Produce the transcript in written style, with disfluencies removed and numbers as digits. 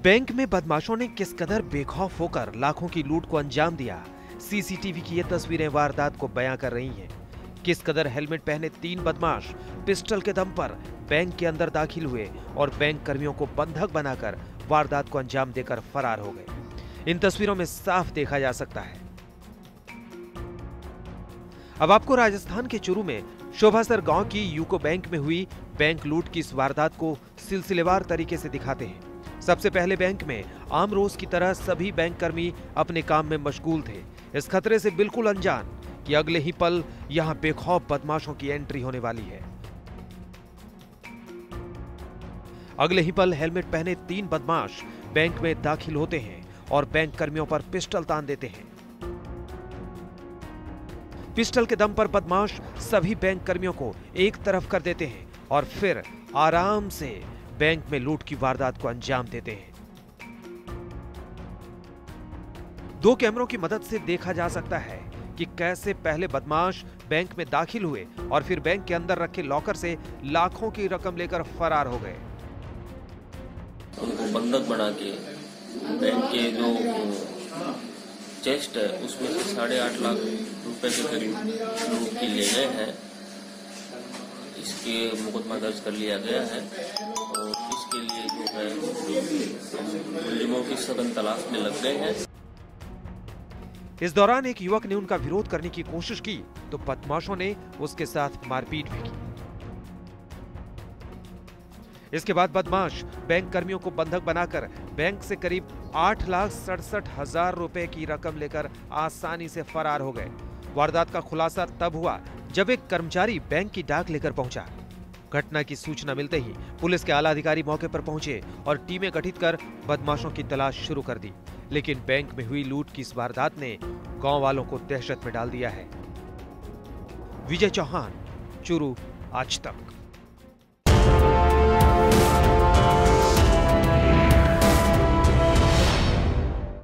Bank में बदमाशों ने किस कदर बेखौफ होकर लाखों की लूट को अंजाम दिया, सीसीटीवी की ये तस्वीरें वारदात को बयां कर रही हैं। किस कदर हेलमेट पहने 3 बदमाश पिस्टल के दम पर बैंक के अंदर दाखिल हुए और बैंक कर्मियों को बंधक बनाकर वारदात को अंजाम देकर फरार हो गए। इन तस्वीरों में साफ देखा जा सकता है। अब आपको राजस्थान के चुरू में शोभासर गांव की यूको बैंक में हुई बैंक लूट की इस वारदात को सिलसिलेवार तरीके से दिखाते हैं। सबसे पहले बैंक में आम रोज की तरह सभी बैंक कर्मी अपने काम में मशगूल थे, इस खतरे से बिल्कुल अनजान कि अगले ही पल यहां बेखौफ बदमाशों की एंट्री होने वाली है। अगले ही पल हेलमेट पहने 3 बदमाश बैंक में दाखिल होते हैं और बैंक कर्मियों पर पिस्टल तान देते हैं। पिस्टल के दम पर बदमाश सभी बैंक कर्मियों को एक तरफ कर देते हैं और फिर आराम से बैंक में लूट की वारदात को अंजाम देते हैं। 2 कैमरों की मदद से देखा जा सकता है कि कैसे पहले बदमाश बैंक में दाखिल हुए और फिर बैंक के अंदर रखे लॉकर से लाखों की रकम लेकर फरार हो गए। उनको बंधक बना के बैंक के जो चेस्ट है उसमें से 8.5 लाख रुपए के करीब लूट के ले गए हैं। इसके मुकदमा दर्ज कर लिया गया है और इसके लिए जो है मुलजिमों की सघन तलाश में लग गए हैं। इस दौरान एक युवक ने उनका विरोध करने की कोशिश की तो बदमाशों ने उसके साथ मारपीट भी की। इसके बाद बदमाश बैंक कर्मियों को बंधक बनाकर बैंक से करीब 8,67,000 रुपए की रकम लेकर आसानी से फरार हो गए। वारदात का खुलासा तब हुआ जब एक कर्मचारी बैंक की डाक लेकर पहुंचा। घटना की सूचना मिलते ही पुलिस के आला अधिकारी मौके पर पहुंचे और टीमें गठित कर बदमाशों की तलाश शुरू कर दी। लेकिन बैंक में हुई लूट की इस वारदात ने गांव वालों को दहशत में डाल दिया है। विजय चौहान, चुरू, आज तक।